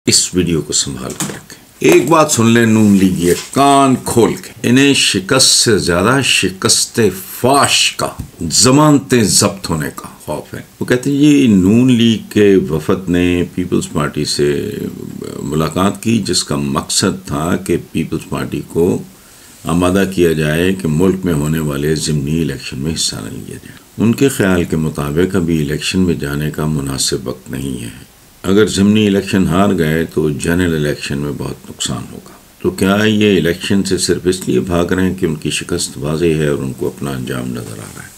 इस वीडियो को संभाल कर रखें। एक बात सुन ले नून लीग, ये कान खोल के, इन्हें शिकस्त से ज्यादा शिकस्ते फाश का, जमानते जब्त होने का खौफ है। वो कहते हैं ये नून लीग के वफद ने पीपल्स पार्टी से मुलाकात की, जिसका मकसद था कि पीपल्स पार्टी को आमादा किया जाए कि मुल्क में होने वाले ज़िमनी इलेक्शन में हिस्सा न लिया जाए। उनके ख्याल के मुताबिक अभी इलेक्शन में जाने का मुनासिब वक्त नहीं है। अगर ज़िमनी इलेक्शन हार गए तो जनरल इलेक्शन में बहुत नुकसान होगा। तो क्या ये इलेक्शन से सिर्फ इसलिए भाग रहे हैं कि उनकी शिकस्त वाज़ेह है और उनको अपना अंजाम नज़र आ रहा है?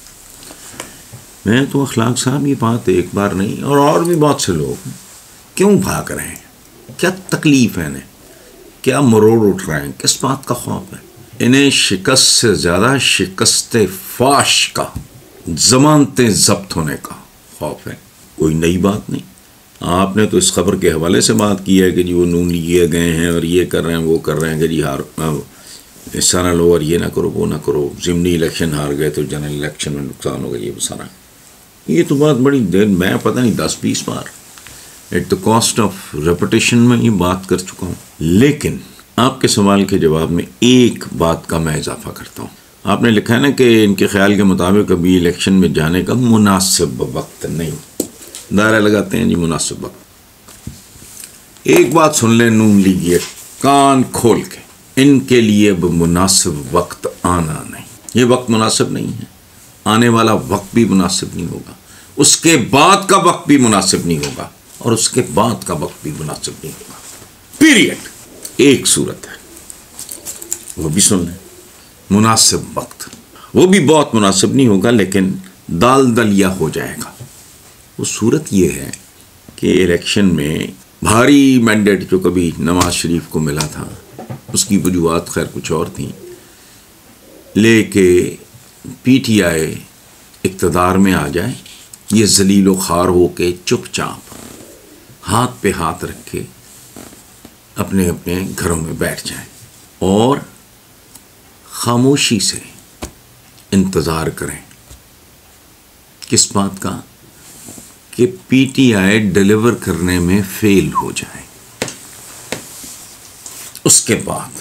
मैं तो अखलाक साहब ये बात एक बार नहीं और भी बहुत से लोग क्यों भाग रहे हैं? क्या तकलीफ़ है इन्हें? क्या मरोड़ उठ रहे हैं? किस बात का खौफ है? इन्हें शिकस्त से ज़्यादा शिकस्ते फाश का, ज़मानते ज़ब्त होने का खौफ है। कोई नई बात नहीं। आपने तो इस खबर के हवाले से बात की है कि जी वो नून लिए गए हैं और ये कर रहे हैं वो कर रहे हैं कि जी हिस्सा ना लो और ये ना करो वो ना करो, ज़िमनी इलेक्शन हार गए तो जनरल इलेक्शन में नुकसान होगा, ये सारा। ये तो बहुत बड़ी देर, मैं पता नहीं 10-20 बार at the cost of reputation में ये बात कर चुका हूँ। लेकिन आपके सवाल के जवाब में एक बात का मैं इजाफा करता हूँ। आपने लिखा है ना कि इनके ख्याल के मुताबिक अभी इलेक्शन में जाने का मुनासिब वक्त नहीं। दायरा लगाते हैं जी मुनासिब वक्त। एक बात सुन ले नून लीग, ये कान खोल के, इनके लिए अब मुनासिब वक्त आना नहीं। ये वक्त मुनासिब नहीं है। आने वाला वक्त भी मुनासिब नहीं होगा, उसके बाद का वक्त भी मुनासिब नहीं होगा, और उसके बाद का वक्त भी मुनासिब नहीं होगा। पीरियड। एक सूरत है, वो भी सुन लें, मुनासिब वक्त, वो भी बहुत मुनासिब नहीं होगा, लेकिन दाल दलिया हो जाएगा। वो सूरत ये है कि इलेक्शन में भारी मैंडेट जो कभी नवाज शरीफ को मिला था, उसकी वजूहात खैर कुछ और थी, लेके पीटीआई इक़्तिदार में आ जाए, ये जलीलो खार हो के चुपचाप हाथ पे हाथ रख के अपने अपने घरों में बैठ जाएं और खामोशी से इंतज़ार करें। किस बात का? कि पीटीआई डिलीवर करने में फेल हो जाए। उसके बाद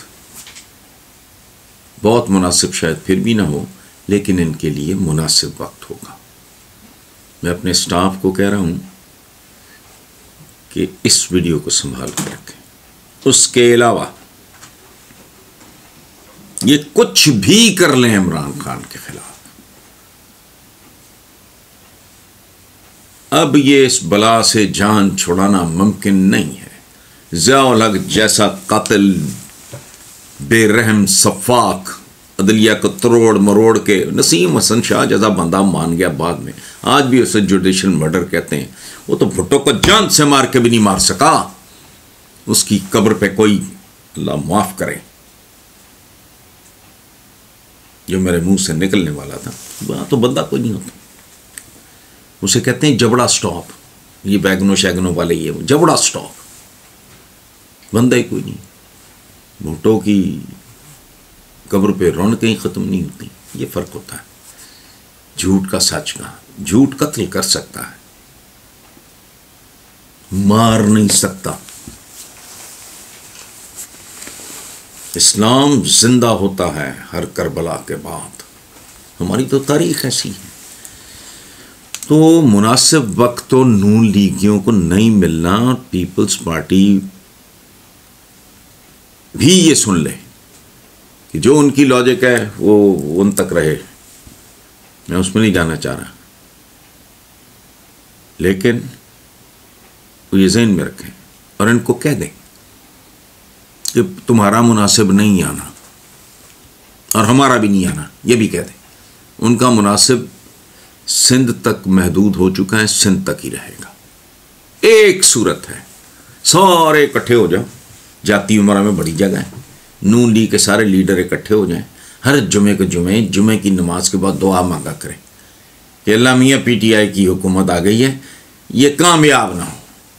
बहुत मुनासिब शायद फिर भी ना हो, लेकिन इनके लिए मुनासिब वक्त होगा। मैं अपने स्टाफ को कह रहा हूं कि इस वीडियो को संभाल कर रखें। उसके अलावा ये कुछ भी कर लें इमरान खान के खिलाफ, अब ये इस बला से जान छुड़ाना मुमकिन नहीं है। ज़िया-उल हक जैसा कातिल, बेरहम सफाक, अदलिया को तरोड़ मरोड़ के, नसीम हसन शाह जैसा बंदा मान गया बाद में, आज भी उसे जुडिशल मर्डर कहते हैं। वो तो भुट्टो को जान से मार के भी नहीं मार सका। उसकी कब्र पे कोई अल्लाह माफ करे जो मेरे मुंह से निकलने वाला था, वह तो बंदा कोई नहीं होता। उसे कहते हैं जबड़ा स्टॉप। ये बैगनो शैगनो वाले, ये जबड़ा स्टॉप, बंदा ही कोई नहीं। भुट्टो की कब्र पे रौनकें ही ख़त्म नहीं होती। ये फ़र्क होता है झूठ का सच का। झूठ कत्ल कर सकता है, मार नहीं सकता। इस्लाम जिंदा होता है हर करबला के बाद। हमारी तो तारीख ऐसी है। तो मुनासिब वक्त तो नून लीगियों को नहीं मिलना। पीपल्स पार्टी भी ये सुन ले कि जो उनकी लॉजिक है वो उन तक रहे। मैं उसमें नहीं जाना चाह रहा, लेकिन वो ये ज़हन में रखें और इनको कह दें कि तुम्हारा मुनासिब नहीं आना और हमारा भी नहीं आना, ये भी कह दें। उनका मुनासिब सिंध तक महदूद हो चुका है, सिंध तक ही रहेगा। एक सूरत है, सारे इकट्ठे हो जाओ, जाती उमरा में बड़ी जगह है, नून लीग के सारे लीडर इकट्ठे हो जाएं, हर जुमे की नमाज के बाद दुआ मांगा करें कि अल्लाह मियाँ पीटीआई की हुकूमत आ गई है, ये कामयाब ना हो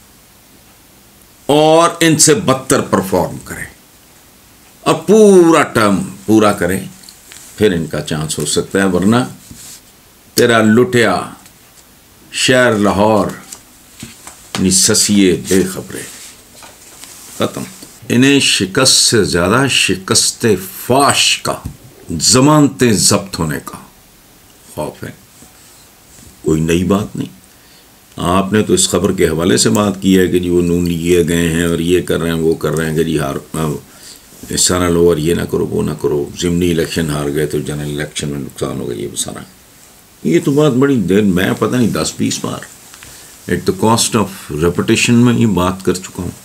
और इनसे बदतर परफॉर्म करें और पूरा टर्म पूरा करें, फिर इनका चांस हो सकता है। वरना तेरा लुटिया शहर लाहौर निससिए बेखबरे। खत्म। इन्हें शिकस्त से ज्यादा शिकस्ते फाश का, जमानतें जब्त होने का खौफ है। कोई नई बात नहीं। आपने तो इस खबर के हवाले से बात की है कि जी वो नून लिए गए हैं और ये कर रहे हैं वो कर रहे हैं कि जी हार इस सारा लो और ये ना करो वो ना करो, ज़िमनी इलेक्शन हार गए तो जनरल इलेक्शन में नुकसान हो गया, ये सारा। ये तो बात बड़ी देर, मैं पता नहीं 10-20 बार at the cost of reputation में ये बात कर चुका हूँ।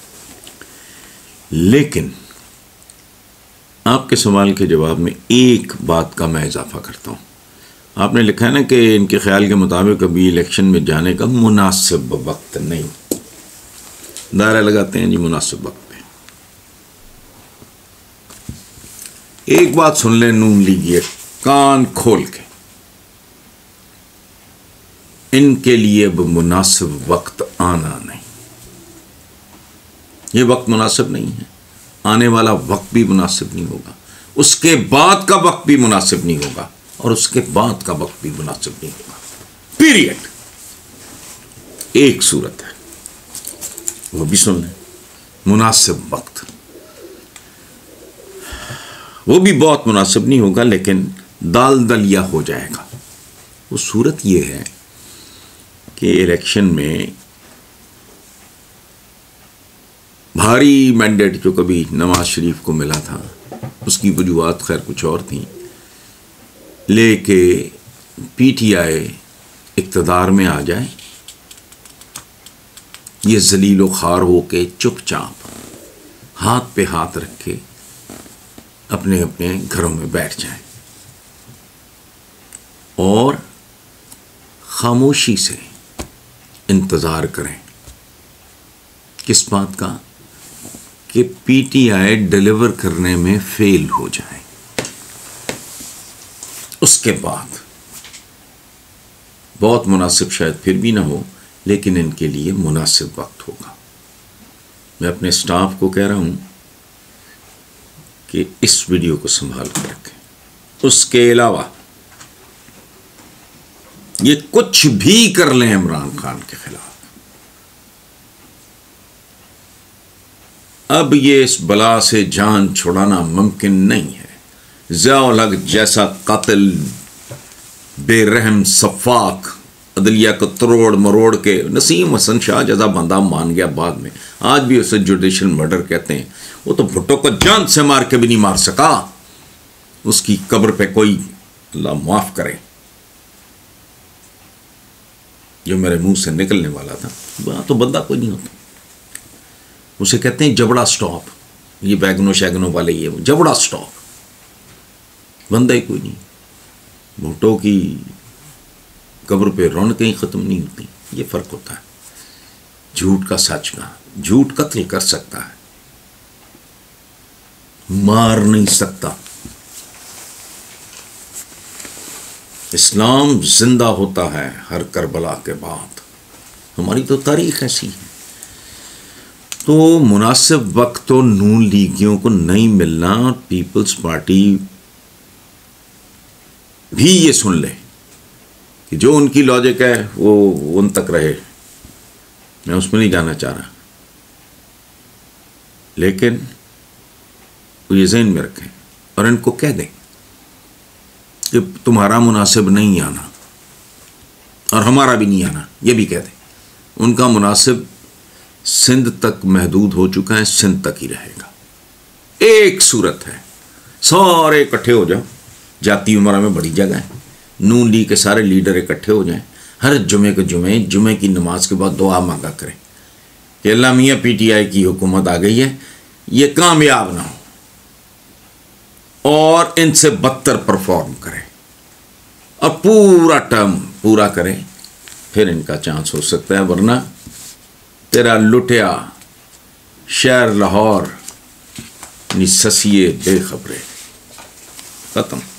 लेकिन आपके सवाल के जवाब में एक बात का मैं इजाफा करता हूँ। आपने लिखा है ना कि इनके ख्याल के मुताबिक अभी इलेक्शन में जाने का मुनासिब वक्त नहीं। दायरा लगाते हैं जी मुनासिब वक्त पे। एक बात सुन ले नून लीजिए कान खोल के, इनके लिए अब मुनासिब वक्त आना नहीं। ये वक्त मुनासिब नहीं है, आने वाला वक्त भी मुनासिब नहीं होगा, उसके बाद का वक्त भी मुनासिब नहीं होगा, और उसके बाद का वक्त भी मुनासिब नहीं होगा। पीरियड। एक सूरत है, वो भी सुन लें, मुनासिब वक्त वो भी बहुत मुनासिब नहीं होगा, लेकिन दाल दलिया हो जाएगा। वो सूरत ये है कि इलेक्शन में भारी मैंडेट जो कभी नवाज शरीफ को मिला था, उसकी वजूहात खैर कुछ और थी, लेके पीटीआई इक़्तिदार में आ जाए, ये जलीलो खार होके चुपचाप हाथ पे हाथ रख के अपने अपने घरों में बैठ जाए और खामोशी से इंतज़ार करें। किस बात का? कि पीटीआई डिलीवर करने में फेल हो जाए। उसके बाद बहुत मुनासिब शायद फिर भी ना हो, लेकिन इनके लिए मुनासिब वक्त होगा। मैं अपने स्टाफ को कह रहा हूं कि इस वीडियो को संभाल कर रखें। उसके अलावा ये कुछ भी कर लें इमरान खान के खिलाफ, अब ये इस बला से जान छुड़ाना मुमकिन नहीं है। ज़िया-उल हक जैसा कातिल, बेरहम सफाक, अदलिया को तोड़ मरोड़ के, नसीम हसन शाह जैसा बंदा मान गया बाद में, आज भी उसे जुडिशल मर्डर कहते हैं। वो तो भुट्टो को जान से मार के भी नहीं मार सका। उसकी कब्र पे कोई अल्लाह माफ करे जो मेरे मुंह से निकलने वाला था, वह तो बंदा कोई नहीं होता। उसे कहते हैं जबड़ा स्टॉप। ये बैगनो शैगनो वाले, ये जबड़ा स्टॉप, बंदा ही कोई नहीं। भुट्टो की कब्र पे रौनकें ही ख़त्म नहीं होती। ये फ़र्क होता है झूठ का सच का। झूठ कत्ल कर सकता है, मार नहीं सकता। इस्लाम जिंदा होता है हर करबला के बाद। हमारी तो तारीख ऐसी है। तो मुनासिब वक्त तो नून लीगियों को नहीं मिलना। पीपल्स पार्टी भी ये सुन ले कि जो उनकी लॉजिक है वो उन तक रहे। मैं उसमें नहीं जाना चाह रहा, लेकिन वो ये ज़हन में रखें और इनको कह दें कि तुम्हारा मुनासिब नहीं आना और हमारा भी नहीं आना, ये भी कह दें। उनका मुनासिब सिंध तक महदूद हो चुका है, सिंध तक ही रहेगा। एक सूरत है, सारे इकट्ठे हो जाओ, जाती उमरा में बड़ी जगह है, नून लीग के सारे लीडर इकट्ठे हो जाएं, हर जुमे के जुमे की नमाज के बाद दुआ मांगा करें कि अल्लाह मियाँ पीटीआई की हुकूमत आ गई है, ये कामयाब ना हो और इनसे बदतर परफॉर्म करें और पूरा टर्म पूरा करें, फिर इनका चांस हो सकता है। वरना तेरा लुटिया शहर लाहौर निससिए बेखबरे, खत्म।